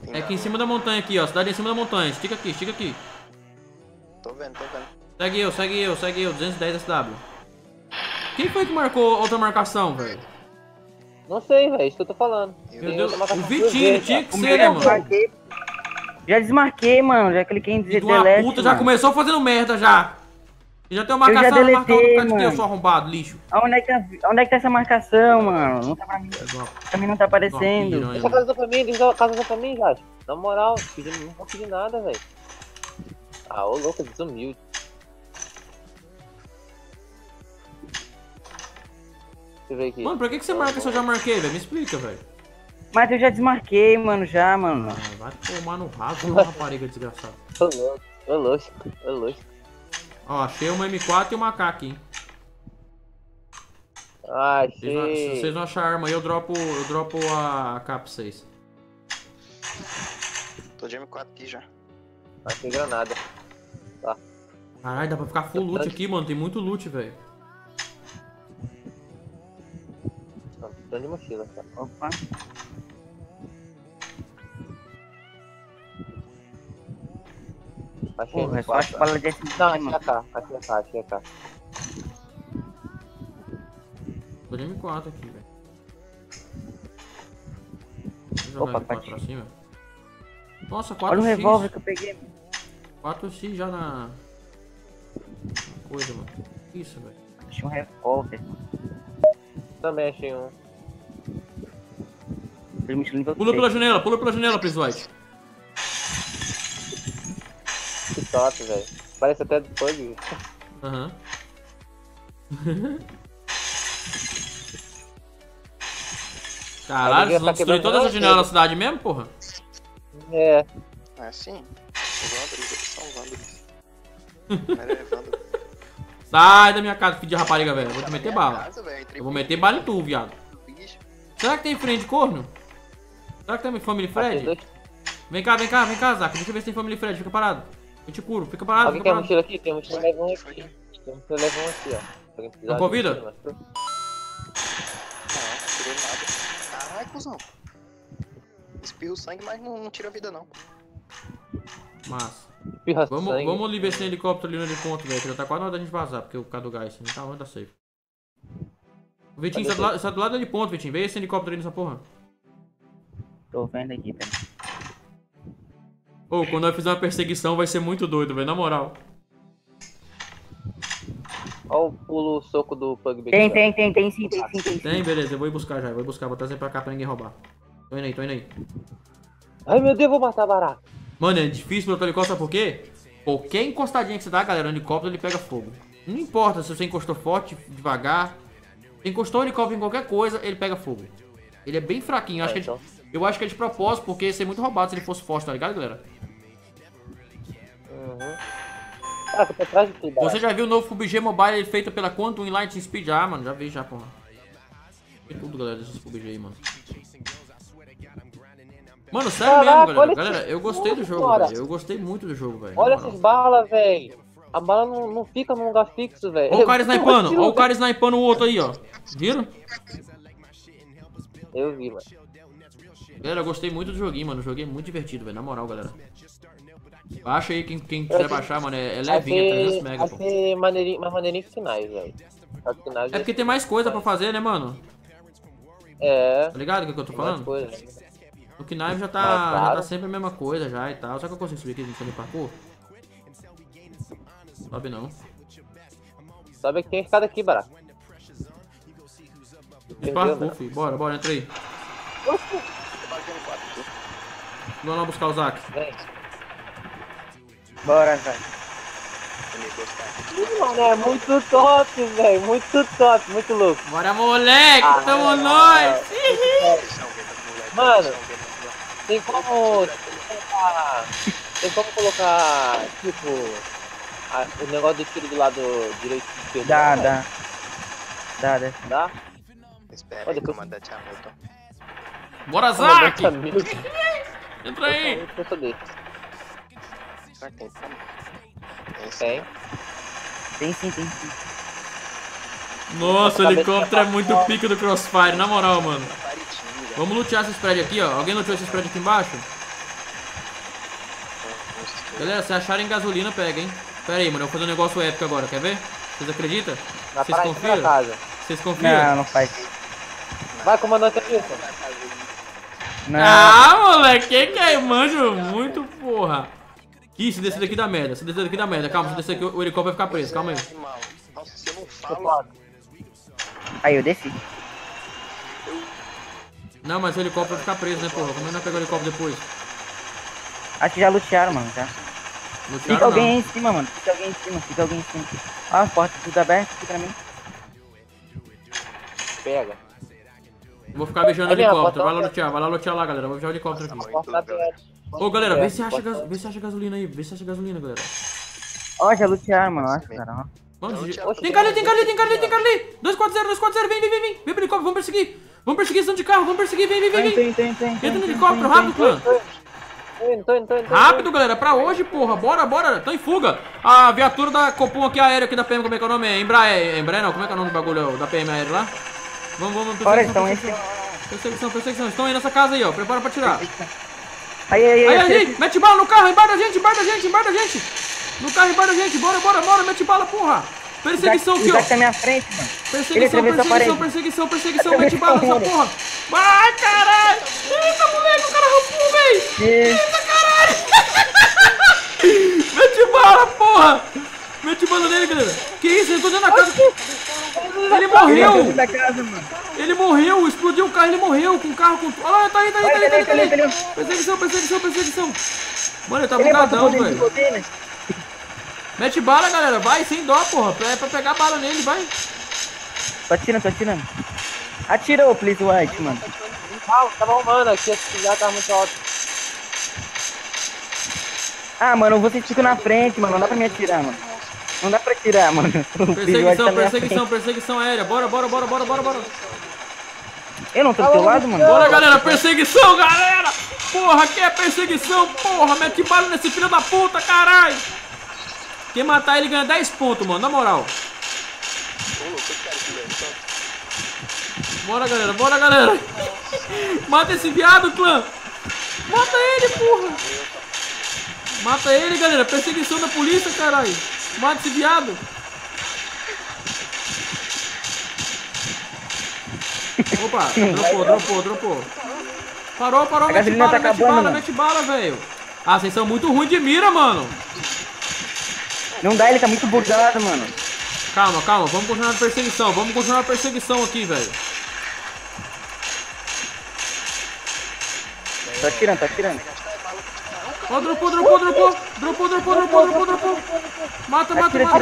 É aqui em cima da montanha aqui, ó. Cidade em cima da montanha. Estica aqui, estica aqui. Tô vendo, tô vendo. Segue eu. 210 SW. Quem foi que marcou outra marcação, velho? Não sei, velho. Isso que eu tô falando. Meu Deus, o Vitinho tinha que ser, né, mano? Já desmarquei, mano. Já cliquei em Filho de dizer uma delete, puta, já mano. começou fazendo merda já. E já tem uma marcação, deletei, marcar o cara de mano. Deus, seu arrombado, lixo. Onde é que tá essa marcação, mano? Não tá pra mim. Pra mim não tá aparecendo. Deixa a casa pra mim, deixa a casa pra mim, já. Na moral, não vou pedir nada, velho. Ah, ô louco, desumilde. Deixa eu ver aqui. Mano, pra que você marca se eu já marquei, velho? Me explica, velho. Mas eu já desmarquei, mano, já, mano. Ah, vai tomar no rabo, uma rapariga desgraçada. Ô louco, ô louco, ô louco. Ó, achei uma M4 e uma AK aqui, hein. Ah, Se vocês não acharem arma aí, eu dropo a AK pra vocês. Tô de M4 aqui já. achei granada. Tá. Caralho, dá pra ficar full loot aqui, mano. Tem muito loot, velho. Tô de mochila, tá? Opa. Achei Porra, é só as balas de SMG, Não, achei mano. achei a K. Tô de M4 aqui, velho. Deixa eu Opa, jogar M4 pra cima. Nossa, 4x. Olha o revólver que eu peguei. 4x já na coisa, mano. Que isso, velho? Achei um revólver. Também achei um. Pula pela janela, Prince White. Que top, velho. Parece até do Pug. Aham. Caralho, vocês vão destruir todas as janelas da cidade mesmo, porra? É. É assim? São vândalos. Não é vândalo. Sai da minha casa, filho de rapariga, velho. Eu vou te meter bala. Casa, velho, Eu vou meter bala em tu, viado. bicho. Será que tem friend corno? Será que tem family Fred? Vem cá, Zaca. Deixa eu ver se tem family Fred. Fica parado. Eu te curo. Fica parado, Alguém fica quer parado. mochila aqui? Tem mochila leva um aqui. Tem mochila leva um aqui, ó. Alguém precisar Não de convida? mochila, mas- Não tirei nada. Caralho, cuzão. Espirro sangue, mas não tira a vida, não. Massa. Espirra Vamos sangue. ali ver esse helicóptero ali no ponto, velho. Que já tá quase na hora da gente vazar, porque o cara do gás não tá onde tá safe. Vitinho, você tá do lado ali ponto, Vitinho. Vê esse helicóptero aí nessa porra. Tô vendo aqui, pera. Ô, quando eu fizer uma perseguição vai ser muito doido, velho. Na moral. Olha o pulo soco do Pug Tem sim. Tem, beleza. Eu vou ir buscar já. Vou buscar. Vou trazer pra cá pra ninguém roubar. Tô indo aí. Ai meu Deus, vou matar barato. Mano, é difícil pilotar helicóptero, sabe por quê? Qualquer encostadinha que você dá, galera, no helicóptero ele pega fogo. Não importa se você encostou forte, devagar. Você encostou o helicóptero em qualquer coisa, ele pega fogo. Ele é bem fraquinho. Eu acho que é de propósito, porque ia ser muito roubado se ele fosse forte, tá ligado, galera? Caraca, pra trás de tudo. Você já viu o novo PUBG Mobile feito pela Quantum Light Speed? Ah, mano, já vi já, porra. Vi tudo, galera, desses PUBG aí, mano. Mano, sério mesmo, galera. Galera, eu gostei do jogo, velho. Eu gostei muito do jogo, velho. Olha essas balas, velho. A bala não fica num lugar fixo, velho. Olha o cara snipando. Olha o cara snipando o outro aí, ó. Viram? Eu vi, mano. Galera, eu gostei muito do joguinho, mano. O joguinho é muito divertido, velho. Na moral, galera. Baixa aí, quem quiser baixar, mano. É levinho, é 300 mega, pô. Vai ser mais maneirinho que finais, velho. É porque tem mais coisa pra fazer, né, mano? É. Tá ligado o que eu tô falando? O Knife já tá sempre a mesma coisa já e tal. Será que eu consigo subir aqui no de parkour? Sobe não. Sobe que tem escada aqui, barato. De parkour, filho. Bora, entra aí. Vamos lá buscar o Zac. Bora, velho. Mano, é muito top, velho. Muito top, muito louco. Bora, moleque. Tamo nós. Mano, tem como colocar, tipo, o negócio do tiro do lado direito e esquerdo? Dá. Dá? Espera aí, comandante Hamilton. Bora, Zac. Hamilton. Entra aí. Será que tem como? Tem. Tem sim. Nossa, o helicóptero é muito pico do Crossfire, na moral, mano. Vamos lutear esses prédios aqui, ó. Alguém luteou esses prédios aqui embaixo? Galera, se acharem gasolina, pega, hein? Pera aí, mano, eu vou fazer um negócio épico agora, quer ver? Vocês acreditam? Na Vocês praia da confiam? casa. Vocês confiam? Não, não faz. Vai, comandante Wilson. Não. Ah, moleque, que é? Manjo muito, porra. Ih, se descer daqui dá merda, se descer daqui dá merda. Calma, se descer aqui o helicóptero vai ficar preso, calma aí. Nossa, se eu não falo. Aí eu desci. Não, mas o helicóptero vai ficar preso, né, porra? Como é que nós pegamos o helicóptero depois? Acho que já lutearam, mano, já. Lutearam, Fica alguém não. aí em cima, mano. Fica alguém em cima, fica alguém em cima. Ó, a porta tudo aberta aqui pra mim. Pega. Vou ficar beijando o Ali, ó, helicóptero. bota- vai lá lutear lá, galera. Vou beijar o helicóptero aqui. Porta aberta. Ô, galera, vê se acha gasolina aí. Vê se acha gasolina, galera. Ó, já lutearam, mano. Acho, cara. Ó. Mano, Oxe, tem cara ali, tem cara ali, tem cara ali, tem cara ali. 240, vem. Vem pro helicóptero, vamos perseguir. Vamos perseguir esse de carro, vamos perseguir, vem. Entra no helicóptero, rápido, clã. Tô indo. Rápido, galera, pra hoje, porra. Bora. Tô em fuga. A viatura da Copom aqui, aérea aqui da PM, como é que é o nome? É Embraer não, como é que é o nome do bagulho da PM aérea lá? Vamos, Olha, estão aí. perseguição. Estão aí nessa casa aí, ó. Prepara pra tirar. Aí. Mete bala no carro, embaixo da gente. No carro, embaixo da gente. Bora, mete bala, porra. Perseguição aqui, ó. Isaac tá na minha frente, mano. Ele atravessou a parede. Perseguição, mete bala nessa porra. Vai, caralho. Eita, moleque, o cara rampou, véi. Eita, caralho. Mete bala, porra. Mete bala nele, galera. Que isso, ele tô dentro da casa. Ele morreu. Da casa, mano. Ele morreu, explodiu o carro, ele morreu com o carro, com... Olha lá, tá aí. Perseguição. Mano, ele tá bugadão, velho. Mete bala, galera, vai, sem dó, porra. É pra pegar bala nele, vai. Tô atirando. Atira, ô, please, white, mano. Calma, tava arrumando aqui, esse já tava muito alto. Ah, mano, vocês ficam na frente, mano. Não dá pra me atirar, mano. Não dá pra atirar, mano. O Please White tá na minha frente. Perseguição aérea. Bora. Eu não tô do teu lado, mano. Bora, galera, perseguição, galera. Porra, que é perseguição, porra. Mete bala nesse filho da puta, caralho. Quem matar ele ganha 10 pontos, mano, na moral. Bora, galera. Mata esse viado, clã. Mata ele, porra. Mata ele, galera. Perseguição da polícia, caralho. Mata esse viado. Opa, dropou. Parou, mete bala, velho. Ah, vocês são muito ruins de mira, mano. Não dá, ele tá muito bugado, mano. Calma, vamos continuar a perseguição aqui, velho. Tô atirando. Ó, dropou. Mata.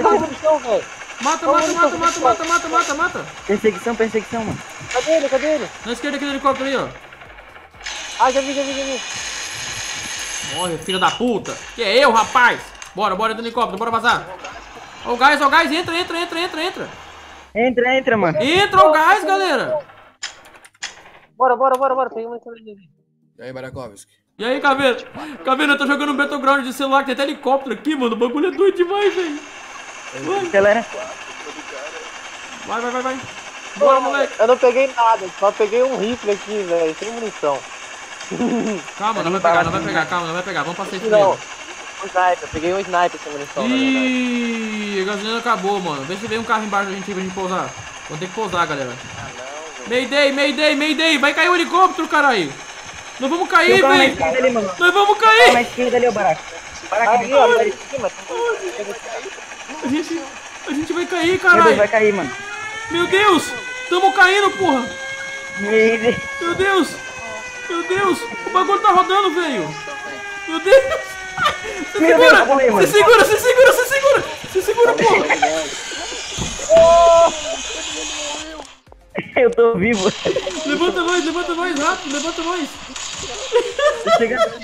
Perseguição, mano. Cadê ele? Na esquerda aqui do helicóptero aí, ó. Ah, já vi. Morre, filho da puta. Que é eu, rapaz. Bora do helicóptero, bora vazar. Ó o gás, entra. Entra, mano. Entra o gás, galera. Bora. Peguei uma câmera. E aí, Barakovski? E aí, Caveira, eu tô jogando um Battleground de celular, que tem até helicóptero aqui, mano. O bagulho é doido demais, velho. Galera. Vai. Bora, moleque. Eu não peguei nada, só peguei um rifle aqui, velho, sem munição. Calma, não vai pegar. Vamos passar isso Não, primeiro. um sniper, peguei um sniper sem munição, na verdade. Ih, a gasolina acabou, mano. Vê se vem um carro embaixo da gente pra gente pousar. Vamos ter que pousar, galera. Mayday. Vai cair o helicóptero, caralho. Nós vamos cair, velho. Nós vamos cair. Na esquerda ali, o Barack. Ali, ó, ali em cima. A gente vai cair, Meu caralho. Deus, vai cair, mano. Meu Deus. Tamo caindo, porra. Meu Deus. Meu Deus. O bagulho tá rodando, velho. Meu Deus. Se Meu Deus, eu vou morrer, mano. Se segura, porra. Eu tô vivo. Levanta nós, rápido, levanta nós. Tô chegando aqui.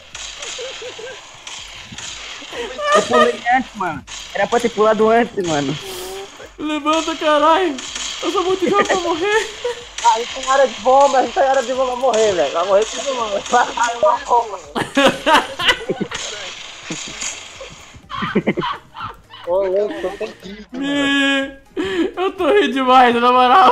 Eu pulei antes, mano. Era pra ter pulado antes, mano. Levanta, caralho. Eu sou muito jovem pra morrer. A gente tem área de bomba, vai morrer, velho. Vai morrer tudo, mano. Vai cair uma bomba. Ô, louco, tô sentindo. Eu tô rindo demais, na moral.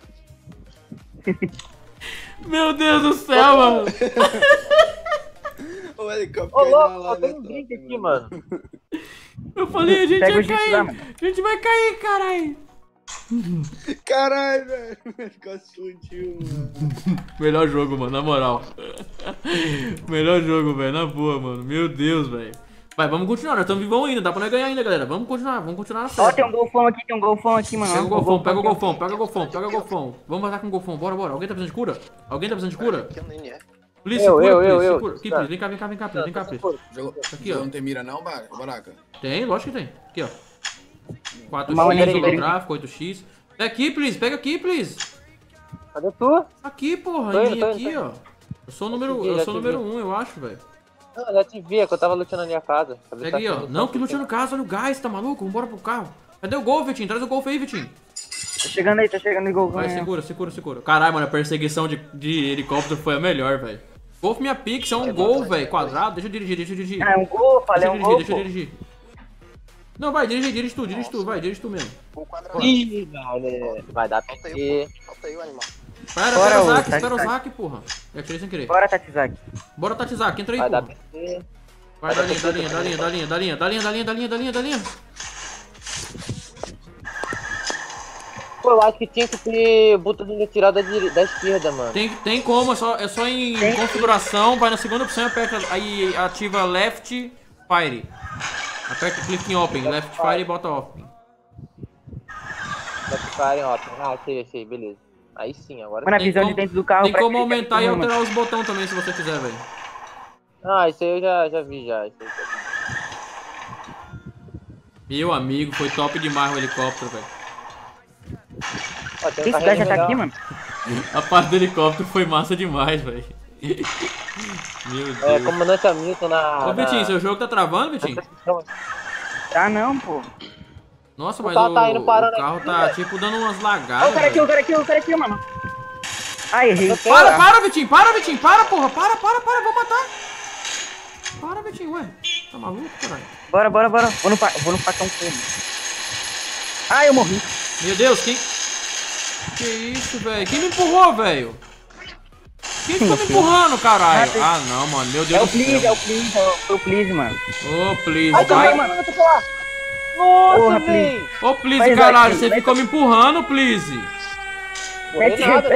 Meu Deus do céu, mano. O helicóptero Ô, caiu na louco, lava. tem um drink aqui, mano. Eu falei, a gente Pega o vai jeito cair. lá, mano. A gente vai cair, caralho. Caralho, velho. O helicóptero explodiu, mano. Melhor jogo, mano, na moral. Melhor jogo, velho, na boa, mano. Meu Deus, velho. Vai, vamos continuar, nós estamos vivos ainda, dá pra nós ganhar ainda, galera. Vamos continuar na Ó, série. tem um golfão aqui, mano. Pega o golfão, pega o golfão, pega o golfão, pega o golfão. Vamos matar com o golfão, bora, bora. Alguém tá precisando de cura? Alguém tá precisando de cura? Aqui eu nem é. Please, Eu. cura. Aqui, please, vem cá, please. Vem cá, please. Aqui, ó. Não tem mira não, Baraca? Tem, lógico que tem. Aqui, ó. 4x, Uma maneira de holográfico, 8x. Pega aqui, please. Cadê tu? Aqui, porra, Tô em indo, mim tô aqui, indo. ó. Eu sou o número Já te vi. 1, eu acho, velho. Não, já te vi, é que eu tava lutando na minha casa. Pega aí, ó. Não, que lute no caso, olha o gás, tá maluco? Vambora pro carro. Cadê o gol, Vitinho? Traz o golfe aí, Vitinho. Tá chegando aí, golfão. Vai, segura. Caralho, mano, a perseguição de helicóptero foi a melhor, velho. Golfe minha pix, é um gol, velho, quadrado. Deixa eu dirigir. Ah, é um gol, falei, é um gol. Deixa eu dirigir. Não, vai, dirige tu, dirige tu mesmo. O quadrado. Ih, velho. Vai dar PT. Falta aí o animal. Espera Bora, o Zac, Tati, espera o Tati. Zac, porra. Eu atirei sem querer. Bora, Tatizaki. Bora, Tatizaki, entra aí, Vai dar porra. PT. Vai, dá linha. Pô, eu acho que tinha que ter botão de retirada da esquerda, mano. Tem como, é só em configuração, vai na segunda opção, aperta, aí ativa left fire. Aperta click em open, left fire e bota open. Vai ficar em ótimo. Ah, achei, beleza. Aí sim, agora Mano, a Tem visão como- de dentro do carro. Tem parece como que aumentar e filma, alterar os botões também, se você quiser, velho. Ah, isso aí eu já vi já. Isso aí Meu amigo, foi top demais o helicóptero, velho. Ó, tem um Esse carrinho cara já tá melhor. aqui, mano. A parte do helicóptero foi massa demais, velho. Meu É, Deus. comandante Hamilton na... Ô, Vitinho, seu jogo tá travando, Vitinho? Ah, não, pô. Nossa, O mas carro tá indo o parando carro aqui, tá, velho. tipo, dando umas Ó, lagadas, o cara aqui, mano. Ai, errei. Para, Vitinho, para, porra, para, vou matar. Para, Vitinho, ué. Tá maluco, caralho? Bora. Vou no facão como. Ai, eu morri. Meu Deus, quem... Que isso, velho? Quem me empurrou, velho? Quem ficou me empurrando, caralho? Ah, não, mano, meu Deus É o do please, céu. foi o please, mano. Ô, please, Ai, vai. mano, eu tô lá. Nossa, Porra, velho. Ô, please, Mas caralho, aqui, você mas- ficou me empurrando, please. Morri nada,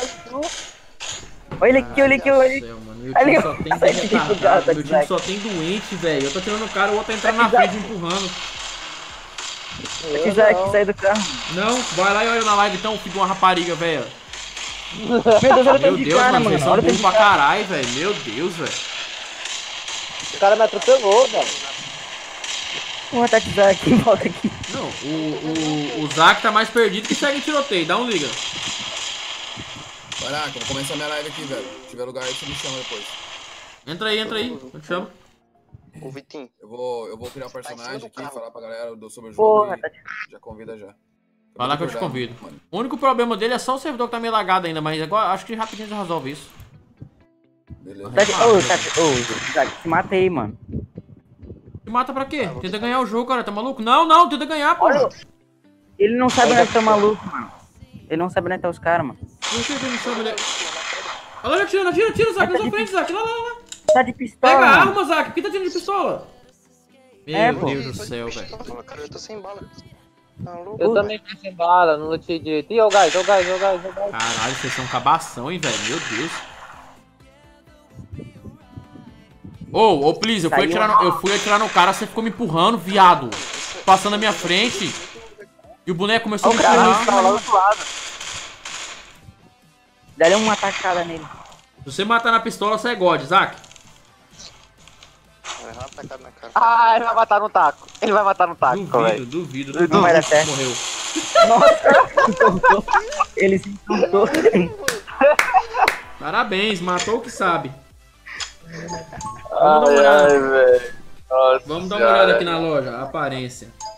Olha aqui. Meu céu, mano, meu time só tem Sai retardado, daqui, meu time só tem doente, velho. Eu tô tirando o cara, o outro tá entrando na frente me empurrando. Tatizaki, sai do carro. Não, vai lá e olha na live então, filho de uma rapariga, velho. Meu Deus, olha o Meu tanto de Deus, cara, mano, vocês mano. são Olha o tanto burros de pra cara. caralho, velho. Meu Deus, velho. O cara me atropelou, velho. Porra, Tatizaki, volta aqui. Não, o Zac tá mais perdido que segue em tiroteio, dá um liga. Baraca, vou começar minha live aqui, velho. Se tiver lugar aí, você me chama depois. Entra aí, eu te chamo. O Vitinho. Eu vou criar um personagem do aqui, carro. falar pra galera sobre o jogo Porra, e já convida já. Vai lá que eu te convido. O único problema dele é só o servidor que tá meio lagado ainda, mas agora acho que rapidinho já resolve isso. Beleza. Tatizaki, te matei, mano. Te mata pra quê? Tenta ganhar o jogo, cara, tá maluco? Não, tenta ganhar, pô. Olha, ele não sabe onde é que tá maluco, mano. Ele não sabe onde é que tá os caras, mano. Por que ele não sabe, ele... Olha lá, atira, Zac, na sua frente, Zac, lá. Tá de pistola, Pega a mano. arma, Zac, por que tá tirando de pistola? É, Meu pô. Deus do céu, velho. Cara, eu tô sem bala. Tá louco? Eu também tô sem bala, não lutei direito. Ih, ó o gás. Caralho, vocês são cabação, hein, velho, meu Deus. Ô, please, eu fui atirar no cara, você ficou me empurrando, viado. Passando na minha frente. E o boneco começou a me Tá lá empurrar. do outro lado. Dá-lhe uma tacada nele. Se você matar na pistola, você é God, Zac. Vai errar uma tacada na cara. Ah, ele vai matar no taco. Ele vai matar no taco, velho. Duvido. Não vai dar certo. Morreu. Ele se insultou. Parabéns, matou o que sabe. Vamos dar uma olhada. velho. Nossa Vamos dar uma olhada aqui na loja, a aparência.